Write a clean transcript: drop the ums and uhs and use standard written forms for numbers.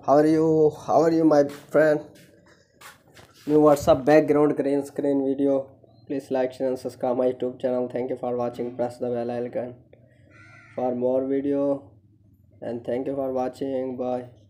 How are you, my friend? New WhatsApp background green screen video. Please like, share, and subscribe my YouTube channel. Thank you for watching. Press the bell icon for more video. And thank you for watching. Bye.